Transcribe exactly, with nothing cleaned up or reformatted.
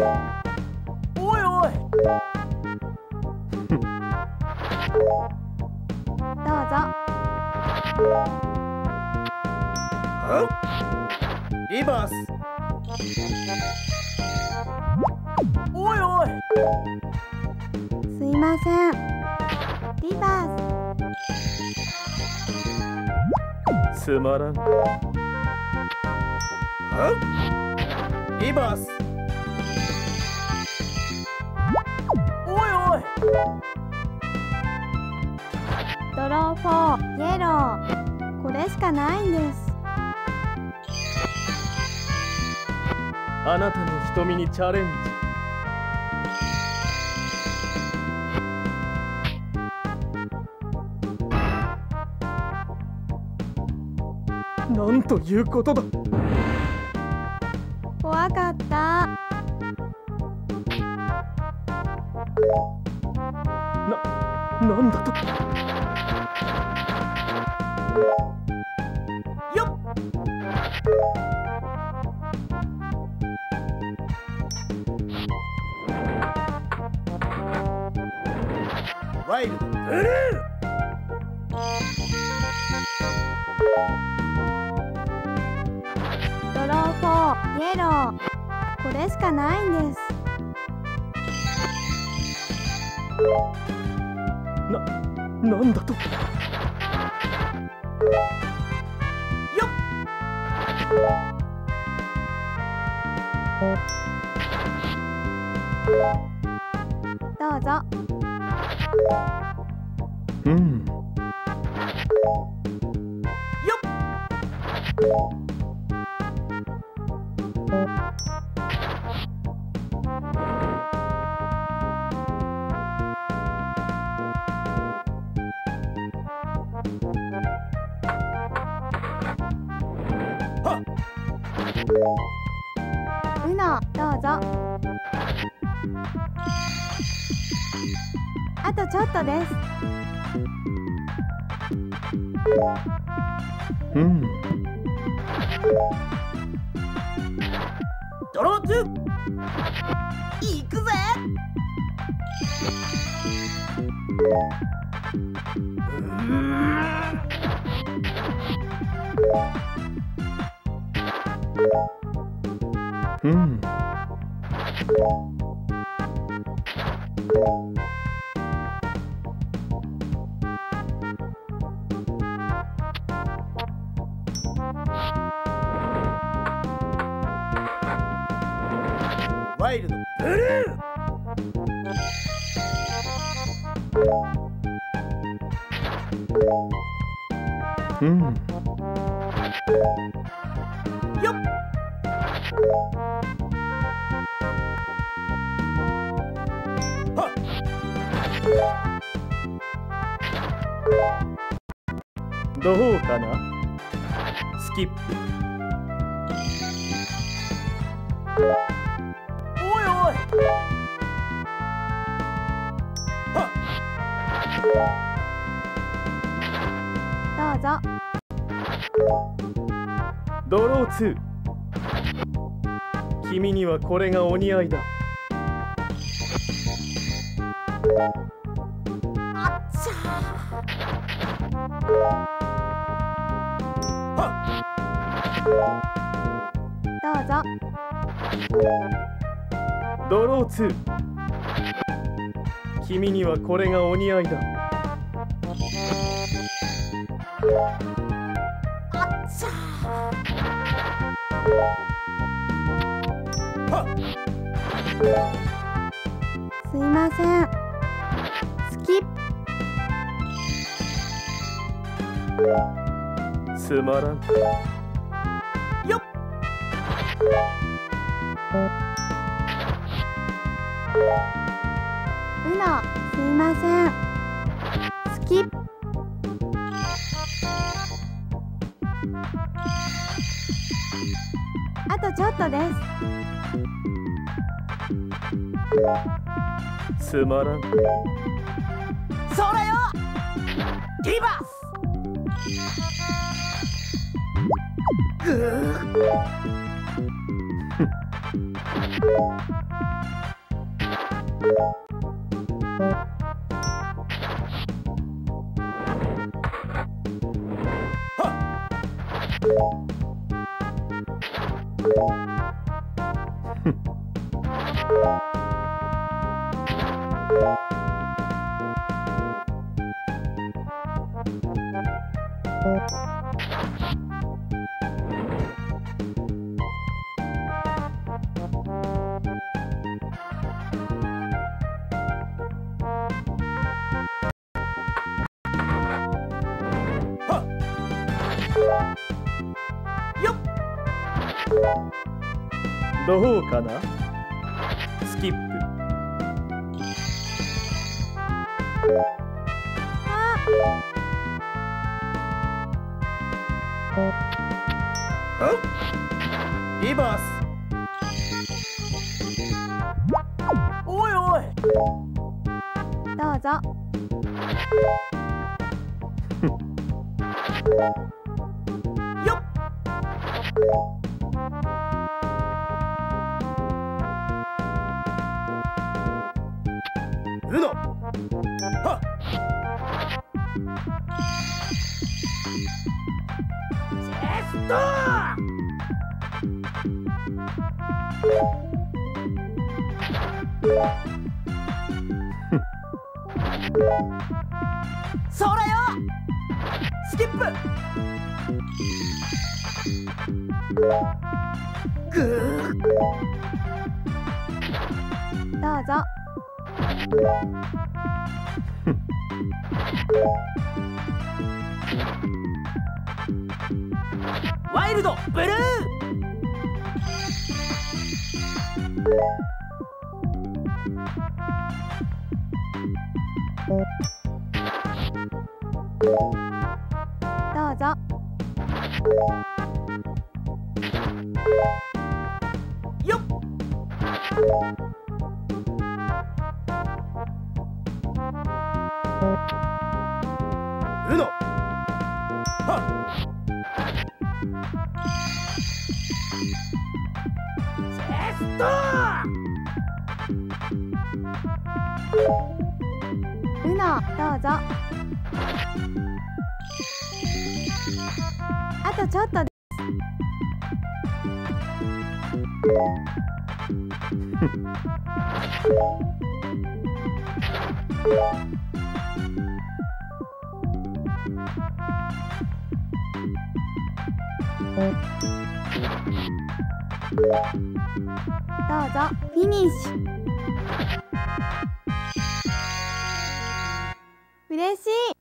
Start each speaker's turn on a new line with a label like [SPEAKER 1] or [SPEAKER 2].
[SPEAKER 1] おいおい。
[SPEAKER 2] どうぞ。
[SPEAKER 1] リバース。おいおい。
[SPEAKER 2] すいません。リバー
[SPEAKER 1] ス。つまらん。リバース。おいおい。
[SPEAKER 2] ドローフォー、イエロー。これしかないんです。
[SPEAKER 1] あなたの瞳にチャレンジ。なんということだ。
[SPEAKER 2] 怖かった。
[SPEAKER 1] な、なんだと。よっ。ワイルドブルー。
[SPEAKER 2] ドローフォー、イエロー。これしかないんです。
[SPEAKER 1] な、なんだと。よっ。
[SPEAKER 2] どうぞ。
[SPEAKER 1] うん。よっ。はっ。
[SPEAKER 2] ウノ、どうぞ。あとちょっとです。
[SPEAKER 1] うん。
[SPEAKER 3] ドローツー。行くぜ。
[SPEAKER 1] うん。
[SPEAKER 3] ワイルドブルー。
[SPEAKER 1] うん。
[SPEAKER 3] よっ。はっ。
[SPEAKER 1] どうかな。スキップ。
[SPEAKER 3] おいおい。はっ。
[SPEAKER 2] どうぞ。
[SPEAKER 1] ドローツー。君にはこれがお似合いだ。
[SPEAKER 3] あっちゃー。は
[SPEAKER 2] どうぞ。
[SPEAKER 1] ドローツー。君にはこれがお似合いだ。
[SPEAKER 3] あっちゃー。は
[SPEAKER 2] すいません。スキップ。
[SPEAKER 1] つまらん。
[SPEAKER 3] よっ。
[SPEAKER 2] ウノ、すいません。スキップ。あとちょっとです。
[SPEAKER 1] つまらん。
[SPEAKER 3] それよ。リバース。ぐー。
[SPEAKER 1] どうかな。スキップ。
[SPEAKER 3] リバース。おいおい。
[SPEAKER 2] どうぞ。
[SPEAKER 3] よっ。うの。はっ。チェスト。それよ。スキップ。グー。
[SPEAKER 2] どうぞ。
[SPEAKER 3] ワイルドブルー。
[SPEAKER 2] どうぞ。
[SPEAKER 3] よっ。うの。はっ。チェスト。
[SPEAKER 2] うの、どうぞ。あとちょっとです。どうぞ、フィニッシュ。嬉しい。